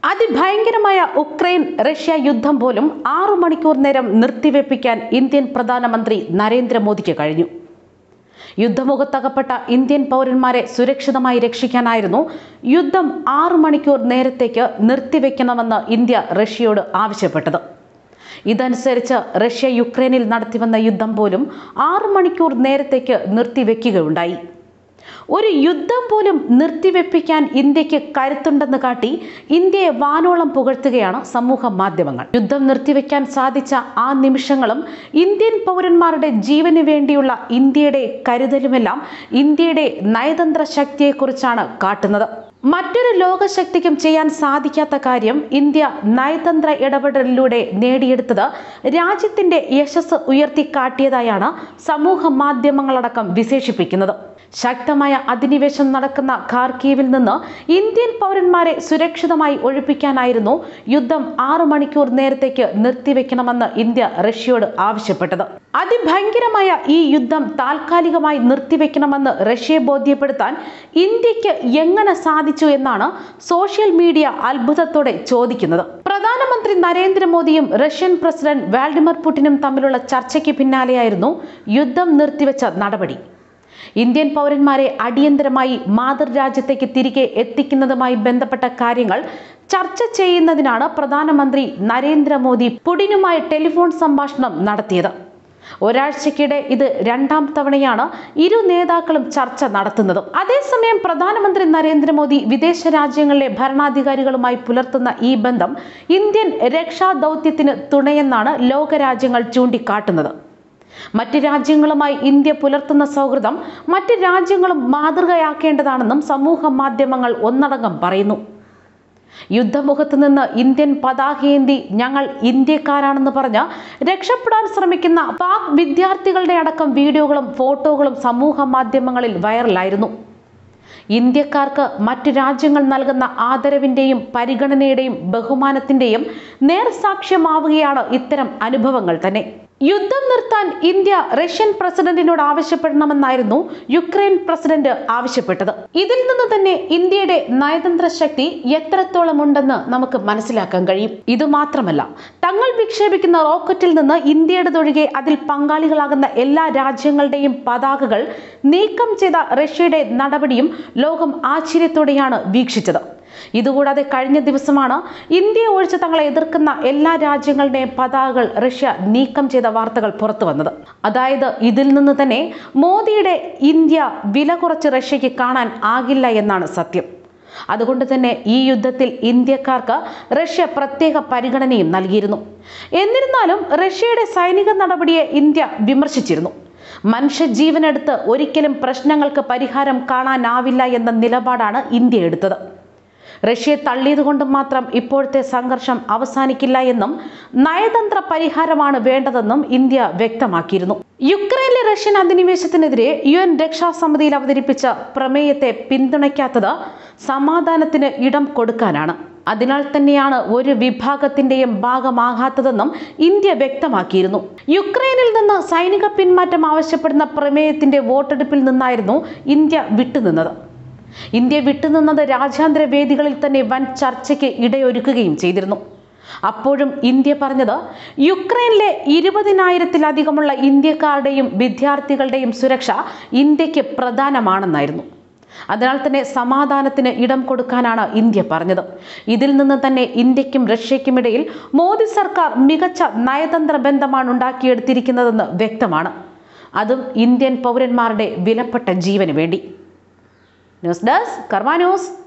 അതിഭയങ്കരമായ Ukraine Russia യുദ്ധം പോലും 6 മണിക്കൂർ നേരം നിർത്തിവെപ്പിക്കാൻ ഇന്ത്യൻ പ്രധാനമന്ത്രി നരേന്ദ്രമോദിക്ക് കഴിഞ്ഞു. യുദ്ധമുഖത്തകപ്പെട്ട ഇന്ത്യൻ പൗരന്മാരെ സുരക്ഷിതമായി രക്ഷിക്കാനായിരുന്നു യുദ്ധം 6 മണിക്കൂർ നേരത്തേക്ക് നിർത്തിവെക്കണമെന്ന് ഇന്ത്യ റഷ്യയോട് ആവശ്യപ്പെട്ടത്. ഇതനുസരിച്ച് റഷ്യ യുക്രൈനിൽ നടത്തിവന്ന യുദ്ധം പോലും 6 മണിക്കൂർ നേരത്തേക്ക് നിർത്തിവെക്കുകയുണ്ടായി. ഒരു യുദ്ധം പോലും നിർത്തിവെപ്പിക്കാൻ ഇന്ത്യക്ക് കരുത്തുണ്ടെന്ന് കാട്ടി ഇന്ത്യയെ വാനോളം പുകഴ്ത്തുകയാണ് സമൂഹ മാധ്യമങ്ങൾ. യുദ്ധം നിർത്തിവെക്കാൻ സാധിച്ച ആ നിമിഷങ്ങളും ഇന്ത്യൻ പൗരന്മാരുടെ ജീവന് വേണ്ടിയുള്ള ഇന്ത്യയുടെ കരുതലുമെല്ലാം ഇന്ത്യയുടെ നയതന്ത്ര ശക്തിയെക്കുറിച്ചാണ് കാട്ടുന്നത്. മറ്റൊരു ലോകശക്തിക്കും ചെയ്യാൻ സാധിക്കാത്ത കാര്യം ഇന്ത്യ നയതന്ത്ര ഇടപെടലിലൂടെ നേടിയെടുത്തത് രാജ്യത്തിന്റെ യശസ് ഉയർത്തിക്കാട്ടിയതായാണ് സമൂഹ മാധ്യമങ്ങളടക്കം വിശേഷിപ്പിക്കുന്നത്. ശക്തമായ അധിനിവേശം നടക്കുന്ന ഖാർക്കീവിൽ നിന്ന് ഇന്ത്യൻ പൗരന്മാരെ സുരക്ഷിതമായി ഒഴിപ്പിക്കാനായിരുന്നു യുദ്ധം 6 മണിക്കൂർ നേരത്തേക്ക് നിർത്തിവെക്കണമെന്ന് ഇന്ത്യ റഷ്യയോട് ആവശ്യപ്പെട്ടത്. അതിഭയങ്കരമായ ഈ യുദ്ധം താൽക്കാലികമായി നിർത്തിവെക്കണമെന്ന് റഷ്യയെ ബോധ്യപ്പെടുത്താൻ ഇന്ത്യക്ക് എങ്ങനെ സാധിച്ചു എന്നാണ് സോഷ്യൽ മീഡിയ അത്ഭുതത്തോടെ ചോദിക്കുന്നത്. പ്രധാനമന്ത്രി നരേന്ദ്രമോദിയും റഷ്യൻ പ്രസിഡന്റ് വ്ളാഡിമിർ പുടിനും തമ്മിലുള്ള ചർച്ചയ്ക്ക് പിന്നാലെയായിരുന്നു യുദ്ധം നിർത്തിവെച്ച നടപടി. ഇന്ത്യൻ പൗരന്മാരെ അടിയന്തരമായി മാതൃരാജ്യത്തേക്ക് തിരികെ എത്തിക്കുന്നതുമായി ബന്ധപ്പെട്ട കാര്യങ്ങൾ ചർച്ച ചെയ്യുന്നതിനാണ് പ്രധാനമന്ത്രി നരേന്ദ്രമോദി പുടിനുമായി ടെലിഫോൺ സംഭാഷണം നടത്തിയത്. ഒരാഴ്ചക്കിടെ ഇത് 2ാം തവണയാണ് ഇരു നേതാക്കളും ചർച്ച നടത്തുന്നത്. അതേസമയം പ്രധാനമന്ത്രി നരേന്ദ്രമോദി വിദേശ രാജ്യങ്ങളിലെ ഭരണാധികാരികളുമായി പുലർത്തുന്ന ഈ ബന്ധം ഇന്ത്യൻ രക്ഷാ ദൗത്യത്തിന് തുണയെന്നാണ് ലോകരാജ്യങ്ങൾ ചൂണ്ടിക്കാട്ടുന്നത്. മറ്റ് രാജ്യങ്ങളുമായി ഇന്ത്യ പുലർത്തുന്ന സൗഹൃദം മറ്റ് രാജ്യങ്ങളും മാതൃകയാക്കേണ്ടതാണെന്നും സമൂഹ മാധ്യമങ്ങൾ ഒന്നടങ്കം പറയുന്നു. യുദ്ധമുഖത്ത് നിന്ന് ഇന്ത്യൻ പതാകയേന്തി ഞങ്ങൾ ഇന്ത്യക്കാരാണെന്ന് പറഞ്ഞ് രക്ഷപ്പെടാൻ ശ്രമിക്കുന്ന പാക് വിദ്യാർത്ഥികളുടെ അടക്കം വീഡിയോകളും ഫോട്ടോകളും സമൂഹ മാധ്യമങ്ങളിൽ വൈറലായിരുന്നു. ഇന്ത്യക്കാർക്ക് മറ്റു രാജ്യങ്ങൾ നൽകുന്ന ആദരവിന്റെയും പരിഗണനയുടെയും ബഹുമാനത്തിന്റെയും നേർസാക്ഷ്യമാവുകയാണ് ഇത്തരം അനുഭവങ്ങൾ തന്നെ. യുദ്ധം നിർത്താൻ ഇന്ത്യ റഷ്യൻ പ്രസിഡന്റിനോട് ആവശ്യപ്പെടണമെന്നായിരുന്നു യുക്രൈൻ പ്രസിഡന്റ് ആവശ്യപ്പെട്ടത്. ഇതിൽ നിന്ന് തന്നെ ഇന്ത്യയുടെ നയതന്ത്ര ശക്തി എത്രത്തോളം ഉണ്ടെന്ന് നമുക്ക് മനസ്സിലാക്കാൻ കഴിയും. ഇതുമാത്രമല്ല, തങ്ങൾ വിക്ഷേപിക്കുന്ന റോക്കറ്റിൽ നിന്ന് ഇന്ത്യയുടേതൊഴികെ അതിൽ പങ്കാളികളാകുന്ന എല്ലാ രാജ്യങ്ങളുടെയും പതാകകൾ നീക്കം ചെയ്ത റഷ്യയുടെ നടപടിയും ലോകം ആശ്ചര്യത്തോടെയാണ് വീക്ഷിച്ചത്. ഇതുകൂടാതെ കഴിഞ്ഞ ദിവസമാണ് ഇന്ത്യ ഒഴിച്ച് തങ്ങളെ എതിർക്കുന്ന എല്ലാ രാജ്യങ്ങളുടെയും പതാകകൾ റഷ്യ നീക്കം ചെയ്ത വാർത്തകൾ പുറത്തു വന്നത്. അതായത് ഇതിൽ നിന്ന് തന്നെ മോദിയുടെ ഇന്ത്യ വില കുറച്ച് റഷ്യക്ക് കാണാൻ ആകില്ല എന്നാണ് സത്യം. അതുകൊണ്ട് തന്നെ ഈ യുദ്ധത്തിൽ ഇന്ത്യക്കാർക്ക് റഷ്യ പ്രത്യേക പരിഗണനയും നൽകിയിരുന്നു. എന്നിരുന്നാലും റഷ്യയുടെ സൈനിക നടപടിയെ ഇന്ത്യ വിമർശിച്ചിരുന്നു. മനുഷ്യജീവനെടുത്ത് ഒരിക്കലും പ്രശ്നങ്ങൾക്ക് പരിഹാരം കാണാനാവില്ല എന്ന നിലപാടാണ് ഇന്ത്യ എടുത്തത്. റഷ്യയെ തള്ളിയതുകൊണ്ട് മാത്രം ഇപ്പോഴത്തെ സംഘർഷം അവസാനിക്കില്ല എന്നും നയതന്ത്ര പരിഹാരമാണ് വേണ്ടതെന്നും ഇന്ത്യ വ്യക്തമാക്കിയിരുന്നു. യുക്രൈനിലെ റഷ്യൻ അധിനിവേശത്തിനെതിരെ UN രക്ഷാസമിതിയിൽ അവതരിപ്പിച്ച പ്രമേയത്തെ പിന്തുണയ്ക്കാത്തത് സമാധാനത്തിന് ഇടം കൊടുക്കാനാണ്. അതിനാൽ തന്നെയാണ് ഒരു വിഭാഗത്തിന്റെയും ഭാഗമാകാത്തതെന്നും ഇന്ത്യ വ്യക്തമാക്കിയിരുന്നു. യുക്രൈനിൽ നിന്ന് സൈനിക പിന്മാറ്റം ആവശ്യപ്പെടുന്ന പ്രമേയത്തിന്റെ വോട്ടെടുപ്പിൽ നിന്നായിരുന്നു ഇന്ത്യ വിട്ടുനിന്നത്. ഇന്ത്യ വിട്ടുനിന്നത് രാജ്യാന്തര വേദികളിൽ തന്നെ വൻ ചർച്ചയ്ക്ക് ഇടയൊരുക്കുകയും ചെയ്തിരുന്നു. അപ്പോഴും ഇന്ത്യ പറഞ്ഞത് യുക്രൈനിലെ 20,000-ലധികമുള്ള ഇന്ത്യക്കാരുടെയും വിദ്യാർത്ഥികളുടെയും സുരക്ഷ ഇന്ത്യക്ക് പ്രധാനമാണെന്നായിരുന്നു. അതിനാൽ തന്നെ സമാധാനത്തിന് ഇടം കൊടുക്കാനാണ് ഇന്ത്യ പറഞ്ഞത്. ഇതിൽ നിന്ന് തന്നെ ഇന്ത്യക്കും റഷ്യയ്ക്കും ഇടയിൽ മോദി സർക്കാർ മികച്ച നയതന്ത്ര ബന്ധമാണ് ഉണ്ടാക്കിയെടുത്തിരിക്കുന്നതെന്ന് വ്യക്തമാണ്. അതും ഇന്ത്യൻ പൗരന്മാരുടെ വിലപ്പെട്ട ജീവന് വേണ്ടി. News desk Karma news.